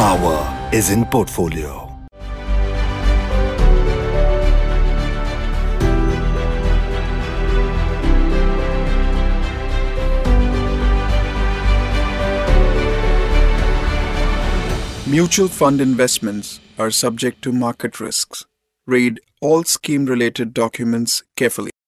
power is in portfolio. Mutual fund investments are subject to market risks. Read all scheme-related documents carefully.